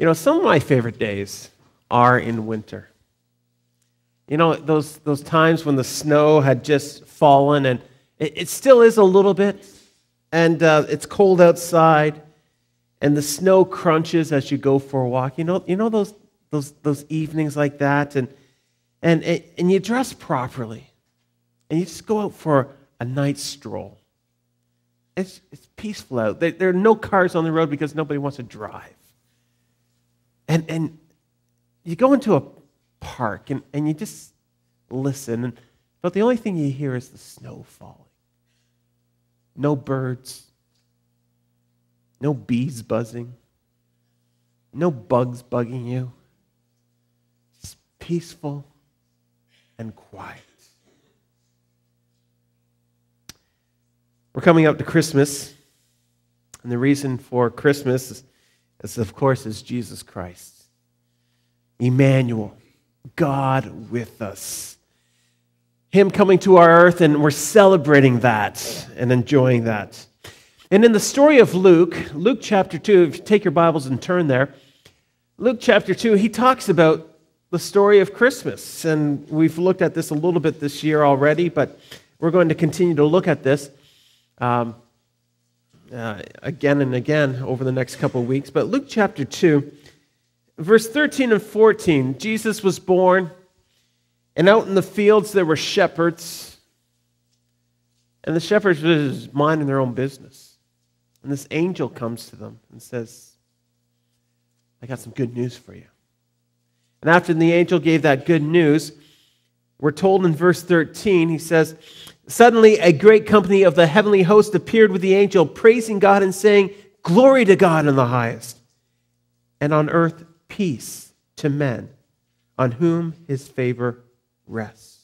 You know, some of my favorite days are in winter. You know, those times when the snow had just fallen, and it still is a little bit, and it's cold outside, and the snow crunches as you go for a walk. You know those evenings like that, and you dress properly, and you just go out for a night stroll. It's peaceful out. There are no cars on the road because nobody wants to drive. And you go into a park and you just listen, but the only thing you hear is the snow falling. No birds, no bees buzzing, no bugs bugging you. Just peaceful and quiet. We're coming up to Christmas, and the reason for Christmas is, of course, Jesus Christ. Emmanuel, God with us. Him coming to our earth, and we're celebrating that and enjoying that. And in the story of Luke chapter 2, if you take your Bibles and turn there, Luke chapter 2, he talks about the story of Christmas. And we've looked at this a little bit this year already, but we're going to continue to look at this again and again over the next couple of weeks. But Luke chapter 2, verse 13 and 14, Jesus was born, and out in the fields there were shepherds, and the shepherds were just minding their own business. And this angel comes to them and says, I got some good news for you. And after the angel gave that good news, we're told in verse 13, he says, suddenly a great company of the heavenly host appeared with the angel, praising God and saying, glory to God in the highest, and on earth peace to men on whom his favor rests.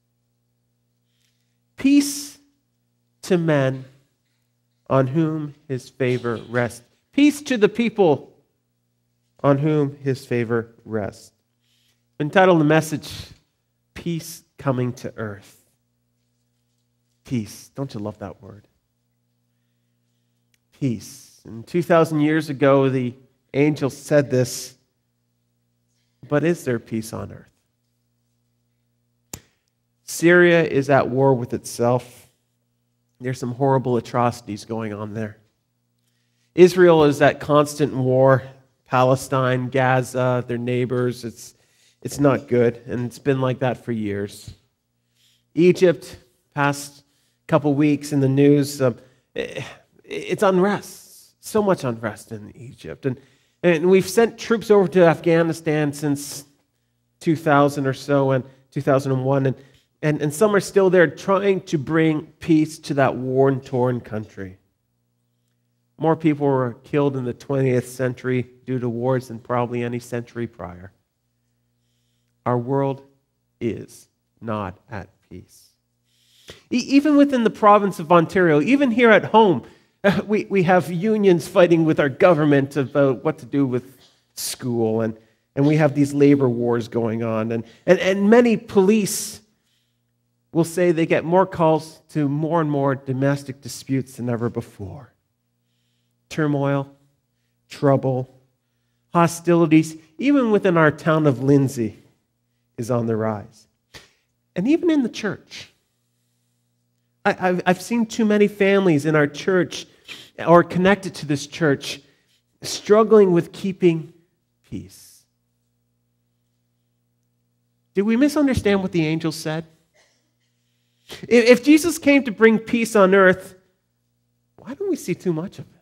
Peace to men on whom his favor rests. Peace to the people on whom his favor rests. Entitled the message, Peace Coming to Earth. Peace. Don't you love that word? Peace. And 2,000 years ago, the angel said this, but is there peace on earth? Syria is at war with itself. There's some horrible atrocities going on there. Israel is at constant war. Palestine, Gaza, their neighbors, it's not good, and it's been like that for years. Egypt, past couple weeks in the news, it's unrest. So much unrest in Egypt. And we've sent troops over to Afghanistan since 2000 or so, and 2001, and some are still there trying to bring peace to that war-torn country. More people were killed in the 20th century due to wars than probably any century prior. Our world is not at peace. Even within the province of Ontario, even here at home, we have unions fighting with our government about what to do with school, and we have these labor wars going on. And many police will say they get more calls to more and more domestic disputes than ever before. Turmoil, trouble, hostilities, even within our town of Lindsay, is on the rise. And even in the church. I've seen too many families in our church or connected to this church struggling with keeping peace. Did we misunderstand what the angel said? If Jesus came to bring peace on earth, why don't we see too much of it?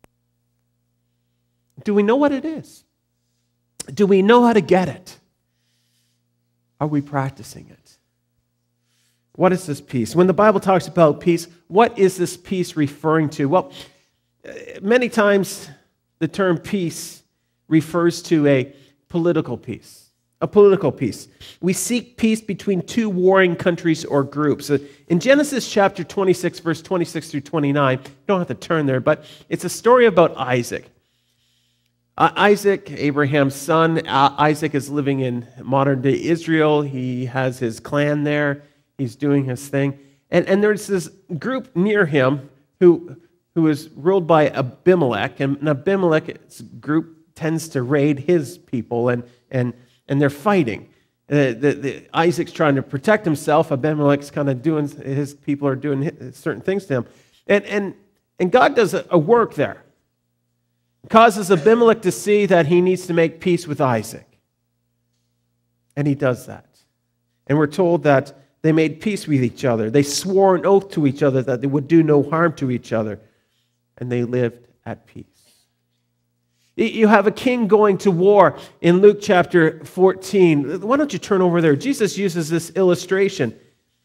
Do we know what it is? Do we know how to get it? Are we practicing it? What is this peace? When the Bible talks about peace, what is this peace referring to? Well, many times the term peace refers to a political peace. A political peace. We seek peace between two warring countries or groups. In Genesis chapter 26, verse 26 through 29, you don't have to turn there, but it's a story about Isaac. Isaac, Abraham's son, Isaac is living in modern-day Israel. He has his clan there. He's doing his thing. And there's this group near him who is ruled by Abimelech. And Abimelech's group tends to raid his people, and they're fighting. Isaac's trying to protect himself. Abimelech's kind of doing, his people are doing certain things to him. And God does a work there. Causes Abimelech to see that he needs to make peace with Isaac. And he does that. And we're told that they made peace with each other. They swore an oath to each other that they would do no harm to each other. And they lived at peace. You have a king going to war in Luke chapter 14. Why don't you turn over there? Jesus uses this illustration.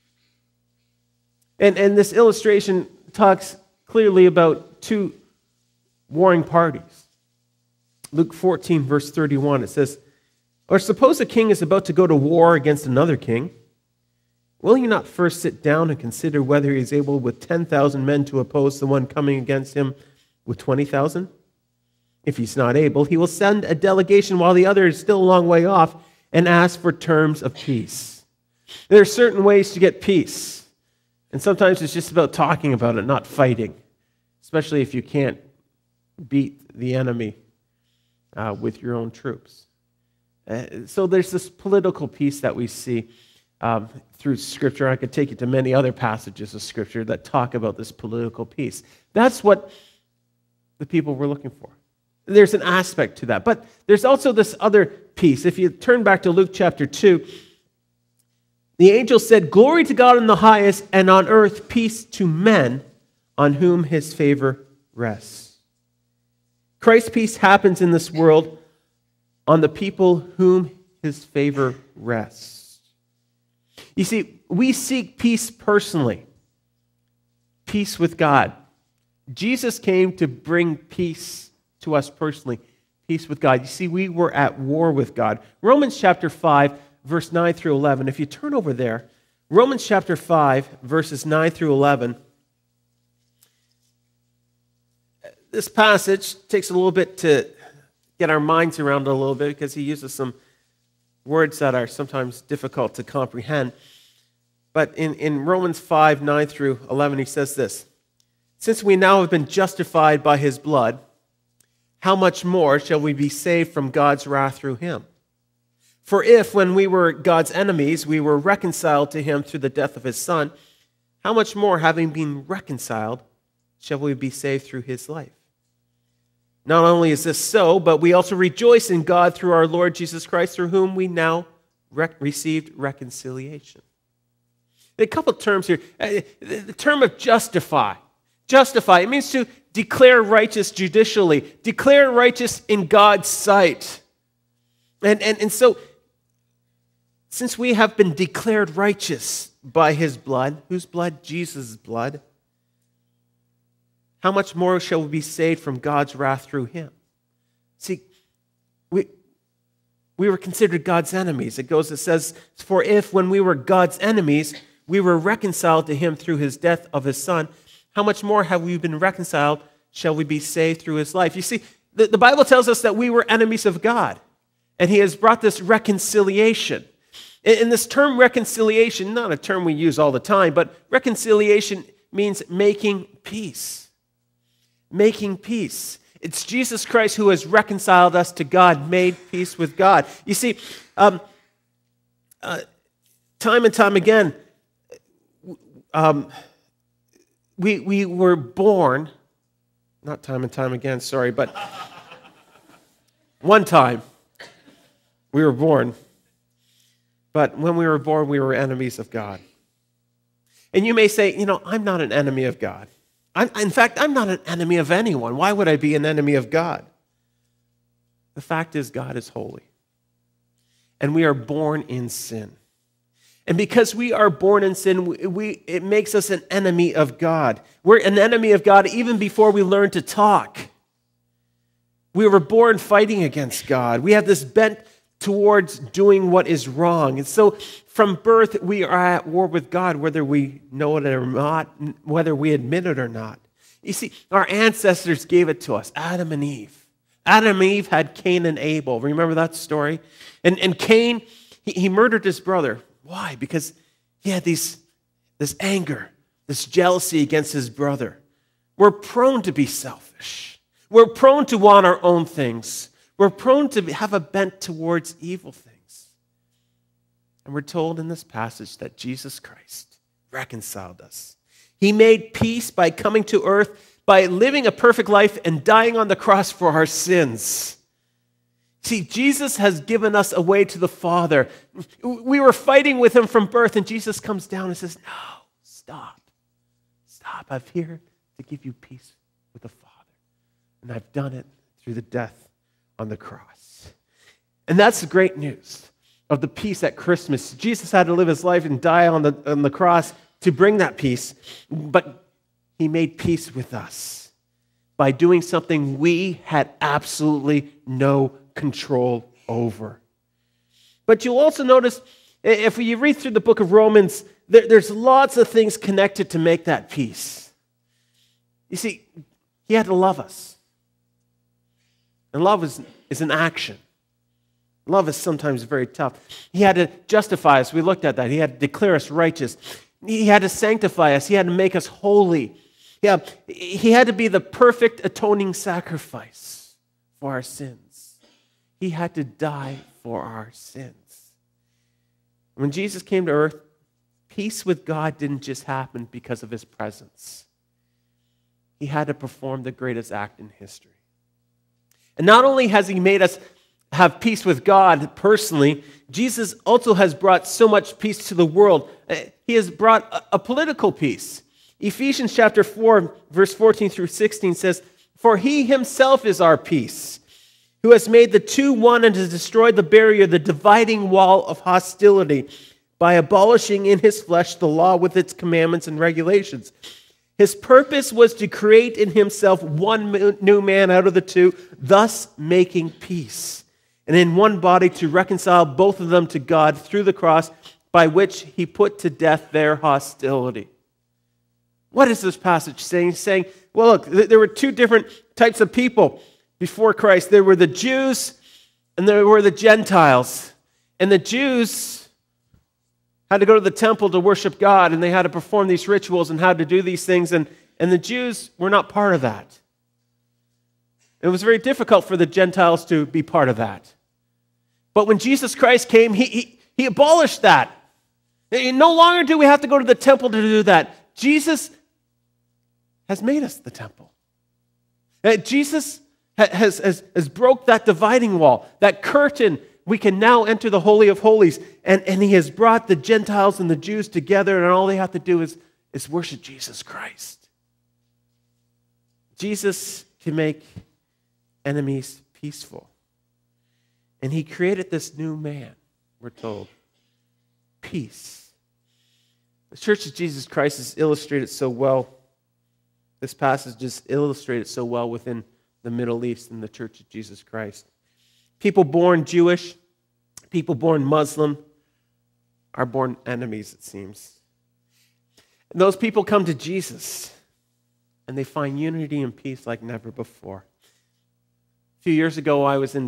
And this illustration talks clearly about two warring parties. Luke 14, verse 31, it says, "Or suppose a king is about to go to war against another king. Will you not first sit down and consider whether he is able with 10,000 men to oppose the one coming against him with 20,000? If he's not able, he will send a delegation while the other is still a long way off and ask for terms of peace." There are certain ways to get peace. And sometimes it's just about talking about it, not fighting. Especially if you can't beat the enemy with your own troops. So there's this political peace that we see through Scripture. I could take you to many other passages of Scripture that talk about this political peace. That's what the people were looking for. There's an aspect to that. But there's also this other peace. If you turn back to Luke chapter 2, the angel said, "Glory to God in the highest, and on earth peace to men on whom his favor rests." Christ's peace happens in this world on the people whom his favor rests. You see, we seek peace personally, peace with God. Jesus came to bring peace to us personally, peace with God. You see, we were at war with God. Romans chapter 5, verse 9 through 11. If you turn over there, Romans chapter 5, verses 9 through 11. This passage takes a little bit to get our minds around it a little bit because he uses some words that are sometimes difficult to comprehend. But in Romans 5, 9 through 11, he says this, "Since we now have been justified by his blood, how much more shall we be saved from God's wrath through him? For if, when we were God's enemies, we were reconciled to him through the death of his Son, how much more, having been reconciled, shall we be saved through his life? Not only is this so, but we also rejoice in God through our Lord Jesus Christ, through whom we now received reconciliation." A couple of terms here. The term of justify. Justify, it means to declare righteous judicially, declare righteous in God's sight. And so, since we have been declared righteous by his blood, whose blood? Jesus' blood, how much more shall we be saved from God's wrath through him? See, we were considered God's enemies. It says, "For if, when we were God's enemies, we were reconciled to him through his death of his Son, how much more have we been reconciled, shall we be saved through his life?" You see, the Bible tells us that we were enemies of God, and he has brought this reconciliation. And this term reconciliation, not a term we use all the time, but reconciliation means making peace. Making peace. It's Jesus Christ who has reconciled us to God, made peace with God. You see, time and time again, we were born, not time and time again, sorry, but one time we were born. But when we were born, we were enemies of God. And you may say, I'm not an enemy of God. In fact, I'm not an enemy of anyone. Why would I be an enemy of God? The fact is, God is holy. And we are born in sin. And because we are born in sin, it makes us an enemy of God. We're an enemy of God even before we learn to talk. We were born fighting against God. We have this bent towards doing what is wrong. And so from birth, we are at war with God, whether we know it or not, whether we admit it or not. You see, our ancestors gave it to us, Adam and Eve. Adam and Eve had Cain and Abel. Remember that story? And Cain, he murdered his brother. Why? Because he had this anger, this jealousy against his brother. We're prone to be selfish. We're prone to want our own things. We're prone to have a bent towards evil things. And we're told in this passage that Jesus Christ reconciled us. He made peace by coming to earth, by living a perfect life and dying on the cross for our sins. See, Jesus has given us a way to the Father. We were fighting with him from birth, and Jesus comes down and says, no, stop. Stop. I'm here to give you peace with the Father. And I've done it through the death on the cross. And that's the great news of the peace at Christmas. Jesus had to live his life and die on the cross to bring that peace, but he made peace with us by doing something we had absolutely no control over. But you'll also notice, if you read through the book of Romans, there's lots of things connected to make that peace. You see, he had to love us. And love is an action. Love is sometimes very tough. He had to justify us. We looked at that. He had to declare us righteous. He had to sanctify us. He had to make us holy. Yeah, he had to be the perfect atoning sacrifice for our sins. He had to die for our sins. When Jesus came to earth, peace with God didn't just happen because of his presence. He had to perform the greatest act in history. And not only has he made us have peace with God personally, Jesus also has brought so much peace to the world. He has brought a political peace. Ephesians chapter 4, verse 14 through 16 says, "For he himself is our peace, who has made the two one and has destroyed the barrier, the dividing wall of hostility, by abolishing in his flesh the law with its commandments and regulations. His purpose was to create in himself one new man out of the two, thus making peace, and in one body to reconcile both of them to God through the cross, by which he put to death their hostility." What is this passage saying? It's saying, well, look, there were two different types of people before Christ. There were the Jews and there were the Gentiles. And the Jews had to go to the temple to worship God, and they had to perform these rituals and how to do these things, and the Jews were not part of that. It was very difficult for the Gentiles to be part of that. But when Jesus Christ came, he abolished that. No longer do we have to go to the temple to do that. Jesus has made us the temple. Jesus has broke that dividing wall, that curtain. We can now enter the Holy of Holies, and he has brought the Gentiles and the Jews together, and all they have to do is worship Jesus Christ. Jesus can make enemies peaceful. And he created this new man, we're told. Peace. The Church of Jesus Christ is illustrated so well. This passage is illustrated so well within the Middle East and the Church of Jesus Christ. People born Jewish, people born Muslim, are born enemies, it seems. And those people come to Jesus, and they find unity and peace like never before. A few years ago, I was in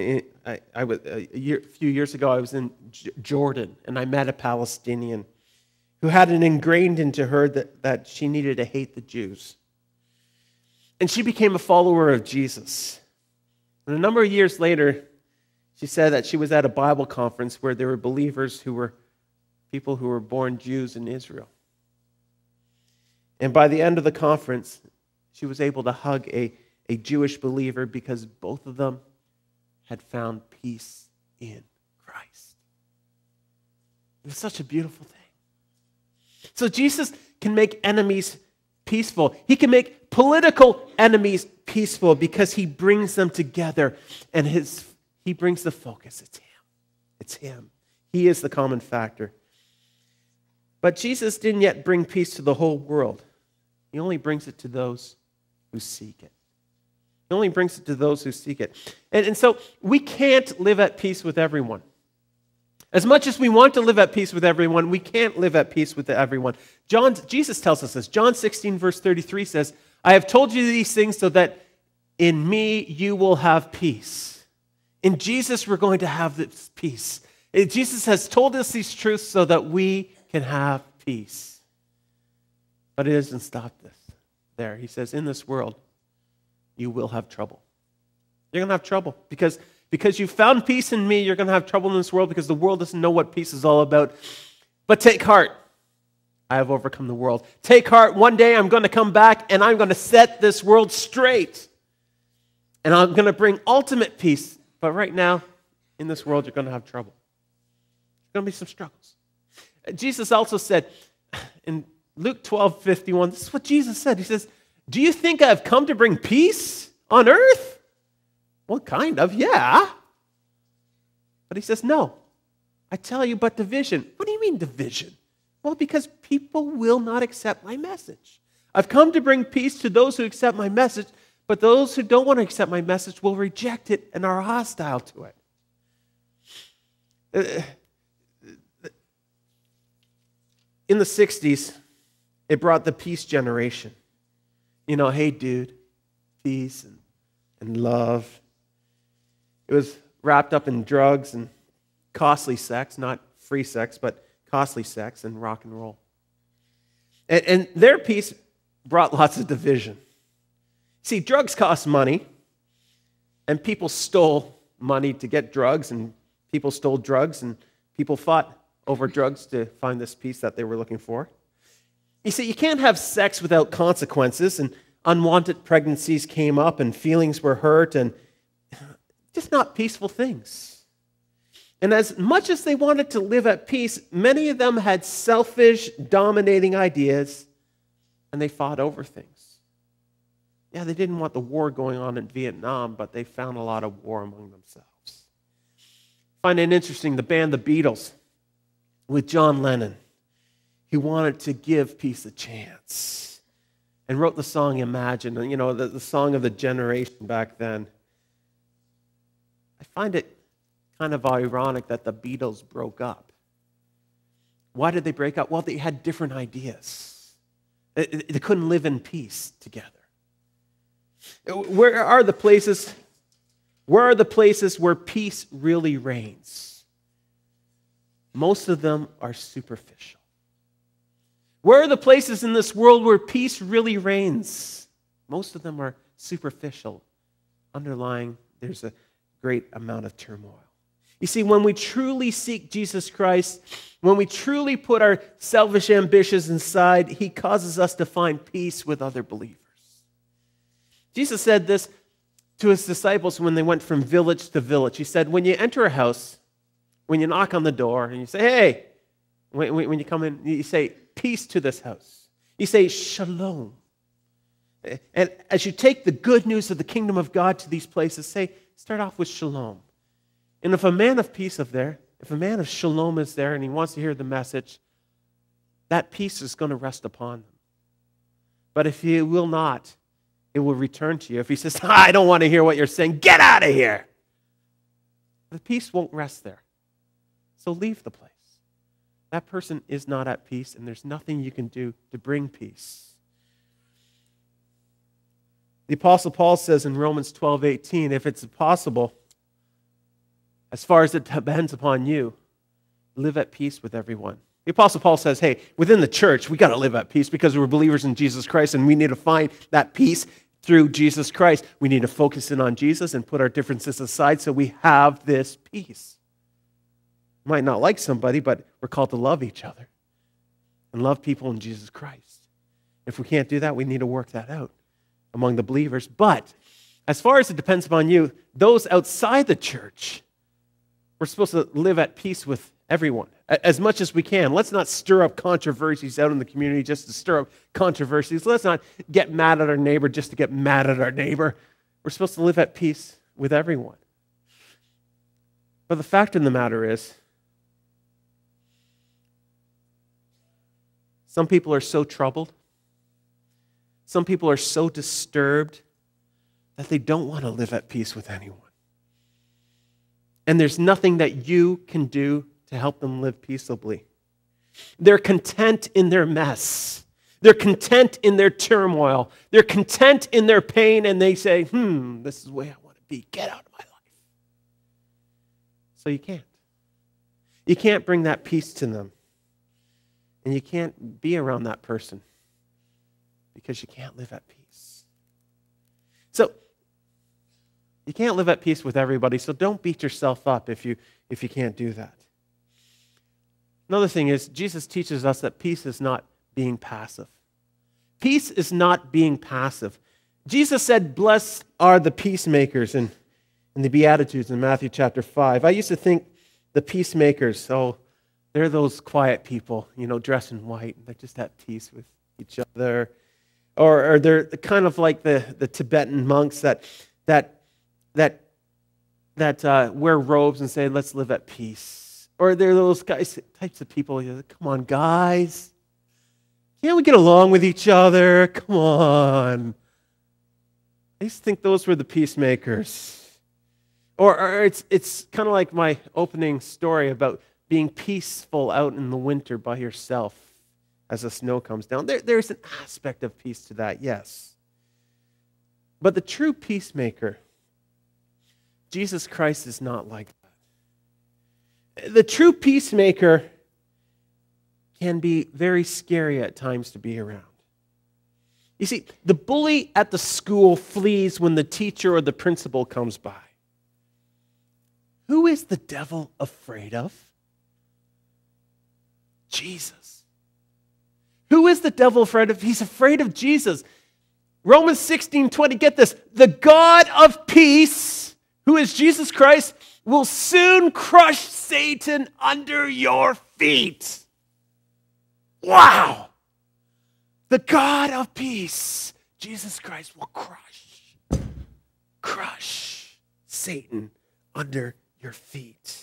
Jordan, and I met a Palestinian who had it ingrained into her that she needed to hate the Jews. And she became a follower of Jesus. And a number of years later, she said that she was at a Bible conference where there were believers who were people who were born Jews in Israel. And by the end of the conference, she was able to hug a Jewish believer because both of them had found peace in Christ. It was such a beautiful thing. So Jesus can make enemies peaceful. He can make political enemies peaceful because he brings them together, and he brings the focus. It's him. It's him. He is the common factor. But Jesus didn't yet bring peace to the whole world. He only brings it to those who seek it. He only brings it to those who seek it. And so we can't live at peace with everyone. As much as we want to live at peace with everyone, we can't live at peace with everyone. Jesus tells us this. John 16, verse 33 says, "I have told you these things so that in me you will have peace." In Jesus, we're going to have this peace. Jesus has told us these truths so that we can have peace. But it doesn't stop there. He says, in this world, you will have trouble. You're going to have trouble because you found peace in me. You're going to have trouble in this world because the world doesn't know what peace is all about. But take heart. I have overcome the world. Take heart. One day I'm going to come back and I'm going to set this world straight. And I'm going to bring ultimate peace. But right now, in this world, you're going to have trouble. There's going to be some struggles. Jesus also said in Luke 12:51, this is what Jesus said. He says, do you think I've come to bring peace on earth? Well, kind of, yeah. But he says, no. I tell you, but division. What do you mean division? Well, because people will not accept my message. I've come to bring peace to those who accept my message, but those who don't want to accept my message will reject it and are hostile to it. In the 60s, it brought the peace generation. You know, hey, dude, peace and love. It was wrapped up in drugs and costly sex, not free sex, but costly sex and rock and roll. And their peace brought lots of division. See, drugs cost money, and people stole money to get drugs, and people stole drugs, and people fought over drugs to find this peace that they were looking for. You see, you can't have sex without consequences, and unwanted pregnancies came up, and feelings were hurt, and just not peaceful things. And as much as they wanted to live at peace, many of them had selfish, dominating ideas, and they fought over things. Yeah, they didn't want the war going on in Vietnam, but they found a lot of war among themselves. I find it interesting, the band The Beatles, with John Lennon, he wanted to give peace a chance and wrote the song Imagine, you know, the song of the generation back then. I find it kind of ironic that the Beatles broke up. Why did they break up? Well, they had different ideas. They couldn't live in peace together. Where are the places where peace really reigns? Most of them are superficial. Where are the places in this world where peace really reigns? Most of them are superficial. Underlying, there's a great amount of turmoil. You see, when we truly seek Jesus Christ, when we truly put our selfish ambitions aside, He causes us to find peace with other believers. Jesus said this to His disciples when they went from village to village. He said, when you enter a house, when you knock on the door and you say, hey, when you come in, you say, peace to this house. You say, shalom. And as you take the good news of the kingdom of God to these places, start off with shalom. And if a man of peace is there, if a man of shalom is there and he wants to hear the message, that peace is going to rest upon them. But if he will not, it will return to you. If he says, I don't want to hear what you're saying, get out of here. The peace won't rest there. So leave the place. That person is not at peace, and there's nothing you can do to bring peace. The Apostle Paul says in Romans 12:18, if it's possible, as far as it depends upon you, live at peace with everyone. The Apostle Paul says, hey, within the church, we got to live at peace because we're believers in Jesus Christ, and we need to find that peace through Jesus Christ. We need to focus in on Jesus and put our differences aside so we have this peace. We might not like somebody, but we're called to love each other and love people in Jesus Christ. If we can't do that, we need to work that out among the believers. But as far as it depends upon you, those outside the church, we're supposed to live at peace with everyone as much as we can. Let's not stir up controversies out in the community just to stir up controversies. Let's not get mad at our neighbor just to get mad at our neighbor. We're supposed to live at peace with everyone. But the fact of the matter is, some people are so troubled, some people are so disturbed that they don't want to live at peace with anyone. And there's nothing that you can do to help them live peaceably. They're content in their mess. They're content in their turmoil. They're content in their pain, and they say, this is the way I want to be. Get out of my life. So you can't. You can't bring that peace to them. And you can't be around that person because you can't live at peace. So You can't live at peace with everybody, so don't beat yourself up if you can't do that. Another thing is, Jesus teaches us that peace is not being passive. Peace is not being passive. Jesus said, blessed are the peacemakers in the Beatitudes in Matthew chapter 5. I used to think the peacemakers, they're those quiet people, dressed in white, and they just at peace with each other. Or they're kind of like the Tibetan monks that wear robes and say, let's live at peace. Or they're those types of people, come on, guys. Can't we get along with each other? Come on. I used to think those were the peacemakers. Or it's kind of like my opening story about being peaceful out in the winter by yourself as the snow comes down. There's an aspect of peace to that, yes. But the true peacemaker, Jesus Christ, is not like that. The true peacemaker can be very scary at times to be around. You see, the bully at the school flees when the teacher or the principal comes by. Who is the devil afraid of? Jesus. Who is the devil afraid of? He's afraid of Jesus. Romans 16:20, get this. The God of peace, who is Jesus Christ, will soon crush Satan under your feet. Wow! The God of peace, Jesus Christ, will crush Satan under your feet.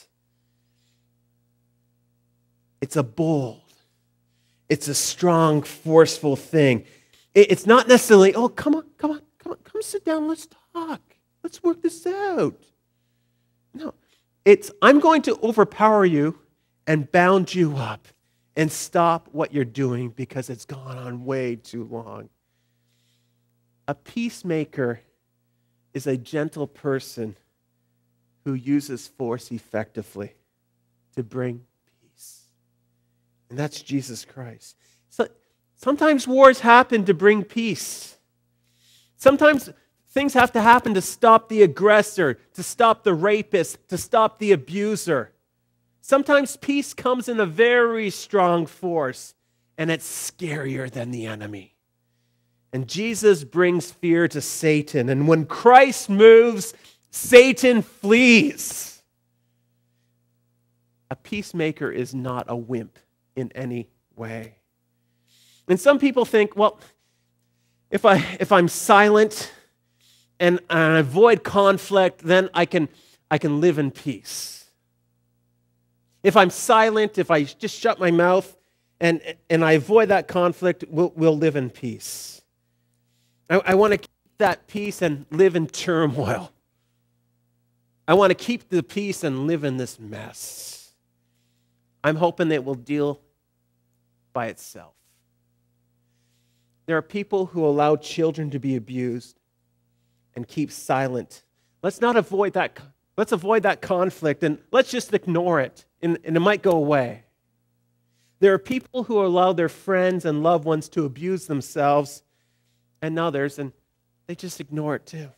It's a bold, it's a strong, forceful thing. It's not necessarily, oh, come sit down, let's talk. Let's work this out. No, it's, I'm going to overpower you and bound you up and stop what you're doing because it's gone on way too long. A peacemaker is a gentle person who uses force effectively to bring peace. And that's Jesus Christ. So sometimes wars happen to bring peace. Sometimes things have to happen to stop the aggressor, to stop the rapist, to stop the abuser. Sometimes peace comes in a very strong force, and it's scarier than the enemy. And Jesus brings fear to Satan, and when Christ moves, Satan flees. A peacemaker is not a wimp in any way. And some people think, well, if I'm silent and I avoid conflict, then I can live in peace. If I'm silent, if I just shut my mouth and I avoid that conflict, we'll live in peace. I want to keep that peace and live in turmoil. I want to keep the peace and live in this mess. I'm hoping it will deal by itself. There are people who allow children to be abused and keep silent. Let's avoid that conflict and let's just ignore it and it might go away. There are people who allow their friends and loved ones to abuse themselves and others, and they just ignore it too.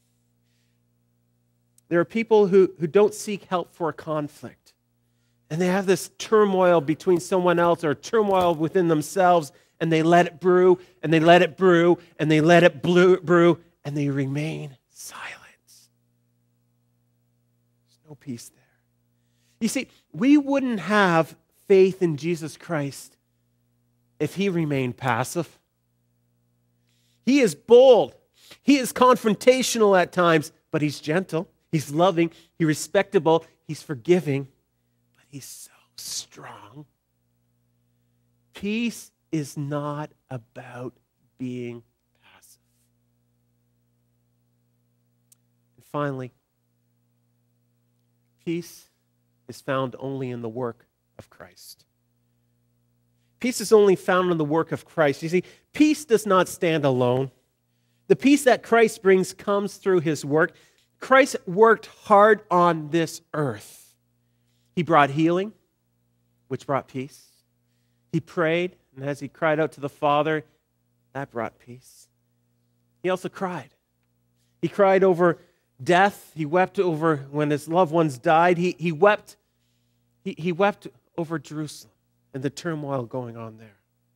There are people who don't seek help for a conflict, and they have this turmoil between someone else or turmoil within themselves, and they let it brew, and they let it brew, and they let it brew, and they remain silent. There's no peace there. You see, we wouldn't have faith in Jesus Christ if he remained passive. He is bold. He is confrontational at times, but he's gentle. He's loving. He's respectable. He's forgiving. But he's so strong. Peace is not about being passive. And finally, peace is found only in the work of Christ. Peace is only found in the work of Christ. You see, peace does not stand alone. The peace that Christ brings comes through his work. Christ worked hard on this earth. He brought healing, which brought peace. He prayed, and as he cried out to the Father, that brought peace. He also cried. He cried over death. He wept over when his loved ones died. He wept over Jerusalem and the turmoil going on there.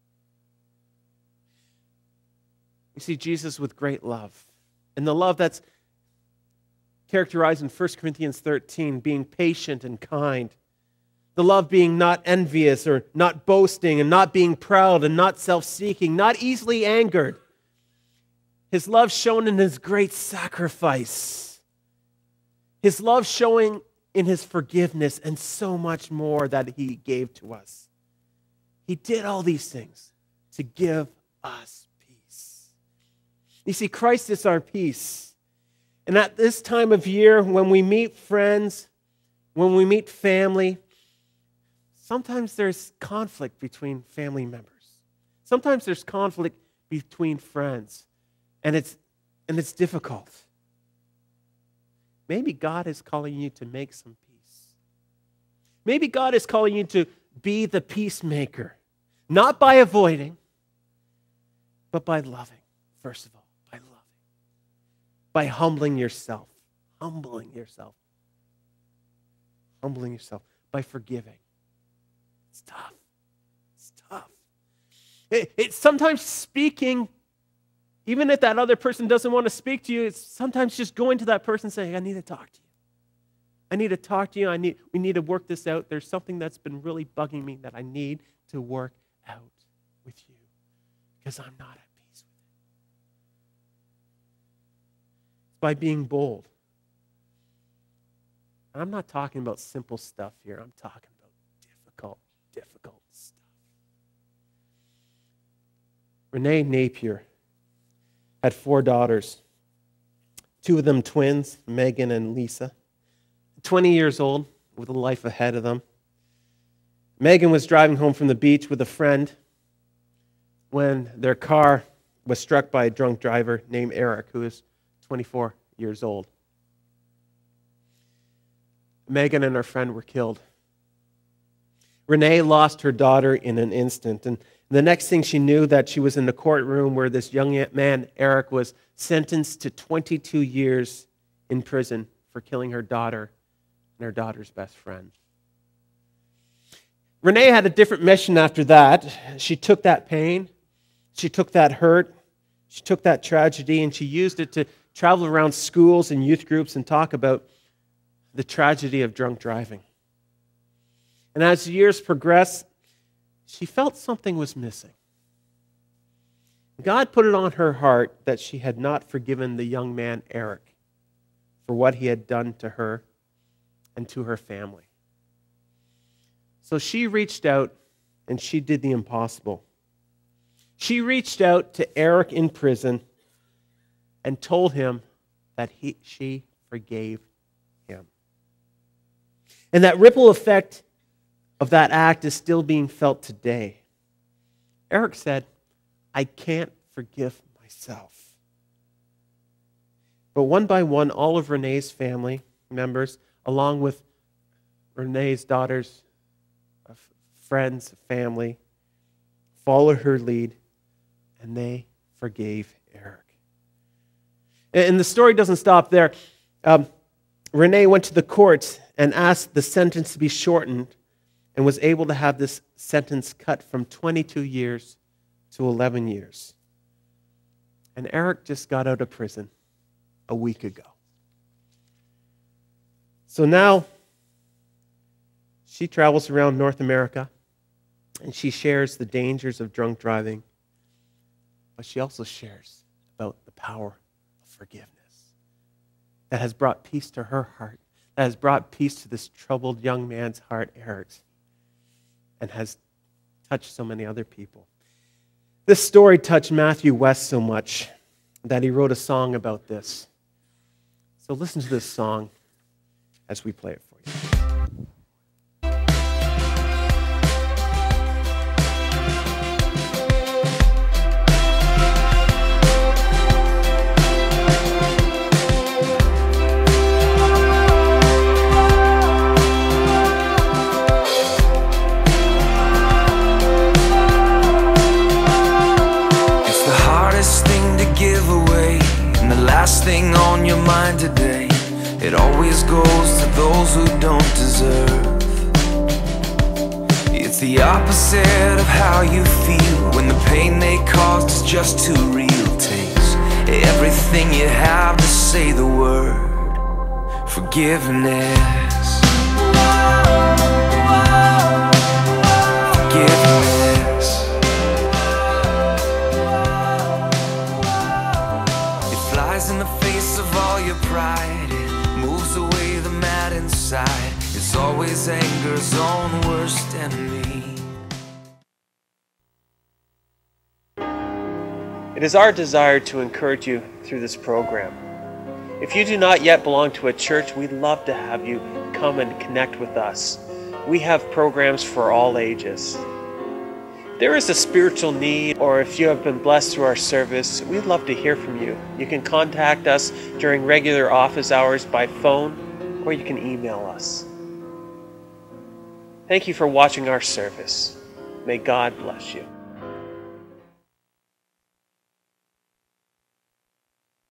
We see Jesus with great love. And the love that's characterized in 1 Corinthians 13, being patient and kind. The love being not envious or not boasting and not being proud and not self-seeking, not easily angered. His love shown in his great sacrifice. His love showing in his forgiveness and so much more that he gave to us. He did all these things to give us peace. You see, Christ is our peace. And at this time of year, when we meet friends, when we meet family, sometimes there's conflict between family members. Sometimes there's conflict between friends, and it's difficult. Maybe God is calling you to make some peace. Maybe God is calling you to be the peacemaker, not by avoiding, but by loving, first of all, by loving, by humbling yourself, by forgiving. It's tough. It's tough. It's sometimes speaking, even if that other person doesn't want to speak to you, it's sometimes just going to that person saying, I need to talk to you. I need to talk to you. We need to work this out. There's something that's been really bugging me that I need to work out with you because I'm not at peace with it. It's by being bold. And I'm not talking about simple stuff here. I'm talking about difficult stuff. Renee Napier had 4 daughters, 2 of them twins, Megan and Lisa, 20 years old with a life ahead of them. Megan was driving home from the beach with a friend when their car was struck by a drunk driver named Eric, who is 24 years old. Megan and her friend were killed. Renee lost her daughter in an instant, and the next thing she knew that she was in the courtroom where this young man, Eric, was sentenced to 22 years in prison for killing her daughter and her daughter's best friend. Renee had a different mission after that. She took that pain, she took that hurt, she took that tragedy, and she used it to travel around schools and youth groups and talk about the tragedy of drunk driving. And as the years progressed, she felt something was missing. God put it on her heart that she had not forgiven the young man, Eric, for what he had done to her and to her family. So she reached out and she did the impossible. She reached out to Eric in prison and told him that she forgave him. And that ripple effect of that act is still being felt today. Eric said, I can't forgive myself. But one by one, all of Renee's family members, along with Renee's daughters, friends, family, followed her lead, and they forgave Eric. And the story doesn't stop there. Renee went to the courts and asked the sentence to be shortened and was able to have this sentence cut from 22 years to 11 years. And Eric just got out of prison a week ago. So now she travels around North America and she shares the dangers of drunk driving, but she also shares about the power of forgiveness that has brought peace to her heart, that has brought peace to this troubled young man's heart, Eric's, and has touched so many other people. This story touched Matthew West so much that he wrote a song about this. So listen to this song as we play it for you. Last thing on your mind today. It always goes to those who don't deserve. It's the opposite of how you feel when the pain they caused is just too real. Takes everything you have to say the word forgiveness. Forgiveness. It flies in the face of all your pride. It moves away the mad inside. It's always anger's own worst enemy. It is our desire to encourage you through this program. If you do not yet belong to a church, we'd love to have you come and connect with us. We have programs for all ages. If there is a spiritual need, or if you have been blessed through our service, we'd love to hear from you. You can contact us during regular office hours by phone, or you can email us. Thank you for watching our service. May God bless you.